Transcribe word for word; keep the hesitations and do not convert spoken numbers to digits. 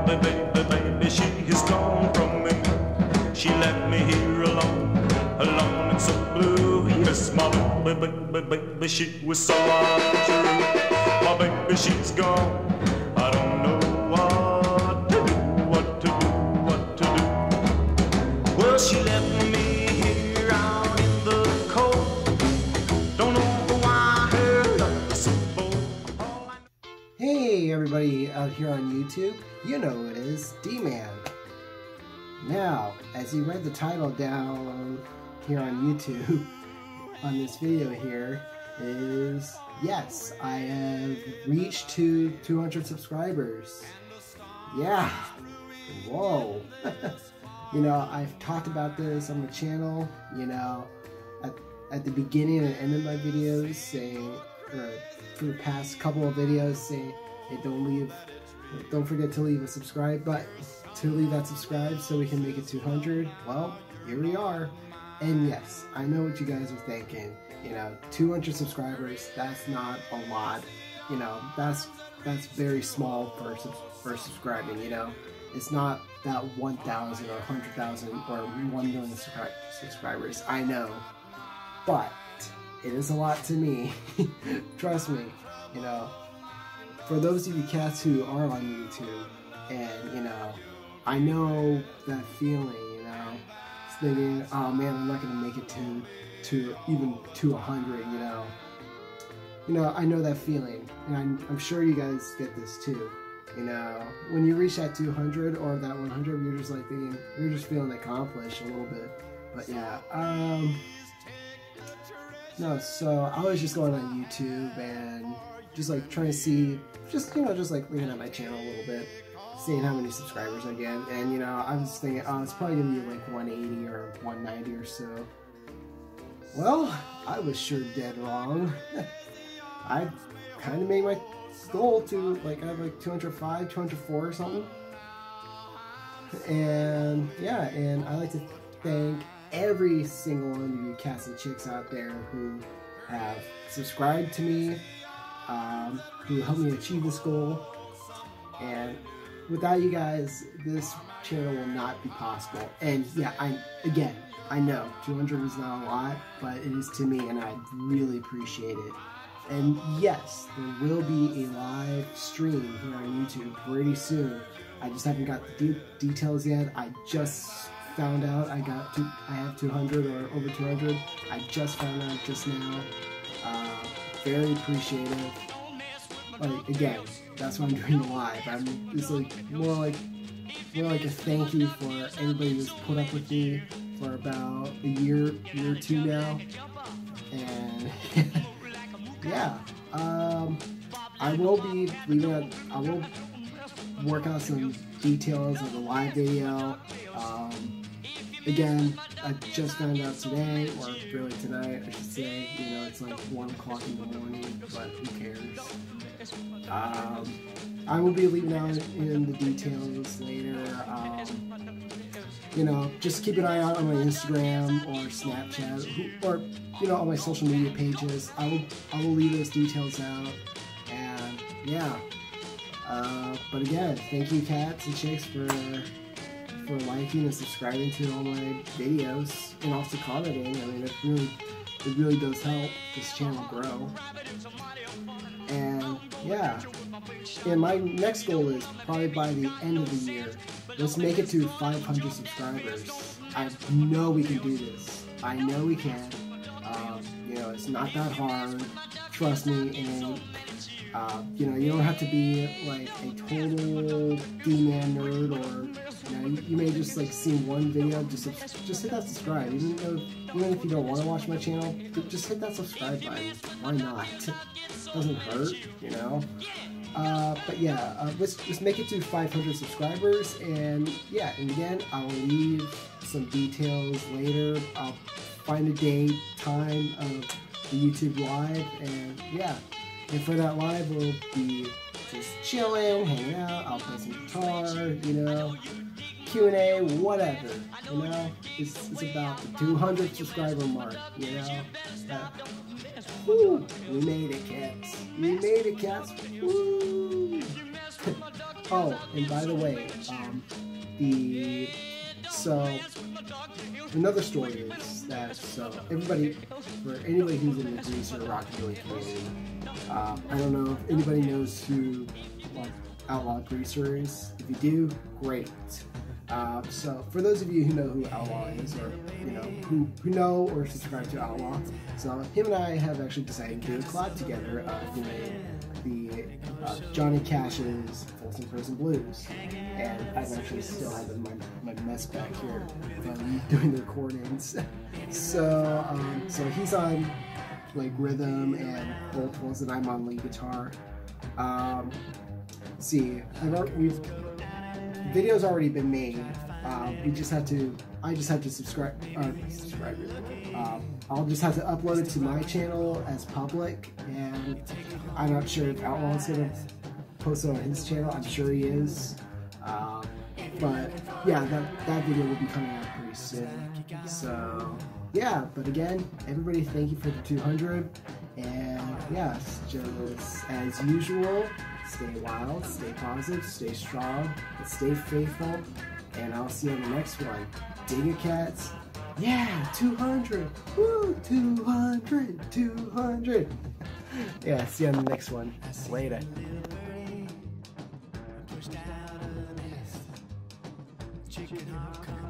baby, baby, she is gone from me. She left me here alone, alone and so blue. Yes, my baby, baby, baby, she was so untrue. My baby, she's gone. I don't know what to do, what to do, what to do. Well, she left me here out in the cold. Don't know why her love is so bold. Hey everybody out here on YouTube, you know who it is, D-Man. Now, as you read the title down here on YouTube, on this video here, is yes, I have reached to two hundred subscribers. Yeah, whoa. You know, I've talked about this on the channel, you know, at, at the beginning and end of my videos, saying, or for the past couple of videos, saying, hey, don't leave, don't forget to leave a subscribe button, to leave that subscribe so we can make it two hundred. Well, here we are. And yes, I know what you guys are thinking. You know, two hundred subscribers, that's not a lot. You know, that's that's very small for, for subscribing, you know. It's not that one thousand or one hundred thousand or one million subscri subscribers, I know. But it is a lot to me. Trust me, you know. For those of you cats who are on YouTube, and, you know, I know that feeling, you know, thinking, oh man, I'm not going to make it to, to even to one hundred, you know. You know, I know that feeling, and I'm, I'm sure you guys get this too. You know, when you reach that two hundred or that one hundred, you're just like thinking, you're just feeling accomplished a little bit. But yeah, um, no, so I was just going on YouTube and just like trying to see, just, you know, just like looking at my channel a little bit, seeing how many subscribers I get, and, you know, I was thinking, oh, it's probably gonna be like one eighty or one ninety or so. Well, I was sure dead wrong. I kind of made my goal to, like, I have like two hundred five, two hundred four or something. And, yeah, and I like to thank every single one of you cats and chicks out there who have subscribed to me, um, who helped me achieve this goal. And without you guys, this channel will not be possible. And yeah, I again, I know two hundred is not a lot, but it is to me, and I really appreciate it. And yes, there will be a live stream here on YouTube pretty soon. I just haven't got the de details yet. I just found out I got to, I have two hundred or over two hundred. I just found out just now. Uh, very appreciative. Like, again, that's why I'm doing the live. I'm it's like more like more like a thank you for everybody who's put up with me for about a year, year or two now. And yeah, um, I will be leaving a, I will work out some details of the live video. Um, again, I just found out today, or really tonight, I should say. You know, it's like one o'clock in the morning, but who cares? Um, I will be leaving out in the details later. Um, you know, just keep an eye out on my Instagram or Snapchat, or, you know, on my social media pages. I will, I will leave those details out. And yeah. Uh, but again, thank you cats and chicks for for liking and subscribing to all my videos, and also commenting. I mean, it really, it really does help this channel grow. And yeah, and my next goal is probably by the end of the year, let's make it to five hundred subscribers. I know we can do this. I know we can. Um, you know, it's not that hard. Trust me. And uh, you know, you don't have to be like a total D-Man nerd, or you know, you, you may just like see one video. Just just hit that subscribe. Even though, even if you don't want to watch my channel, just hit that subscribe button. Why not? Doesn't hurt, you know. Uh, but yeah, uh, let's let's make it to five hundred subscribers, and yeah, and again, I'll leave some details later. I'll find a date, time of the YouTube live, and yeah, and for that live, we'll be just chilling, hanging out. I'll play some guitar, you know, Q and A, whatever, you know. It's it's about the two hundred subscriber mark, you know. Uh, Woo! We made it, cats. We made it, cats. Woo! Oh, and by the way, um, the so another story is that so everybody, for anybody who's in the greaser rockabilly community, um, I don't know if anybody knows who like Outlaw Greaser is. If you do, great. Uh, so for those of you who know who Outlaw is, or you know who, who know or subscribe to Outlaw, so him and I have actually decided to do a collab together. Uh, we made the uh, Johnny Cash's Folsom Prison Blues, and I've actually still have in my, my mess back here from doing the recordings. so um, so he's on like rhythm and vocals, and I'm on lead guitar. Um, see, I've already, we've video's already been made. Um, we just have to. I just have to subscribe. Uh, subscribe. Um, I'll just have to upload it to my channel as public, and I'm not sure if Outlaw's gonna post it on his channel. I'm sure he is. Um, but yeah, that that video will be coming out pretty soon. So yeah. But again, everybody, thank you for the two hundred. And yeah, just as usual. Stay wild, stay positive, stay strong, and stay faithful. And I'll see you on the next one. Dig it, cats. Yeah, two hundred. Woo, two hundred, two hundred. Yeah, see you on the next one. Later. Chicken